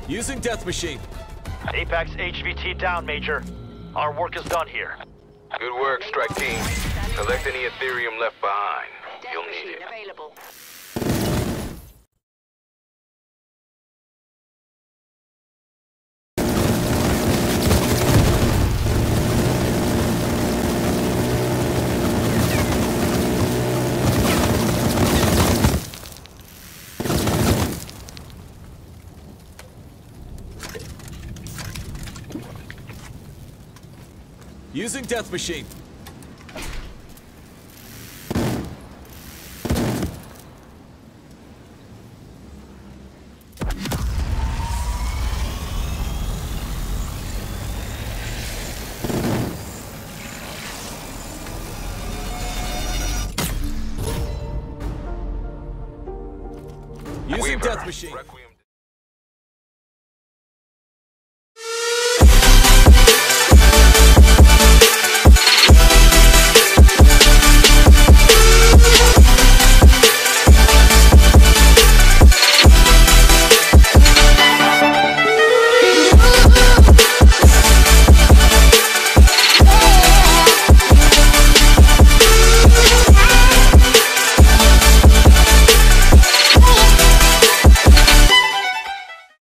Using Death Machine. Apex HVT down, Major. Our work is done here. Good work, Strike Team. Collect any Ethereum left behind. Death You'll need machine it. available. Using Death Machine. Using Death Machine. Requiem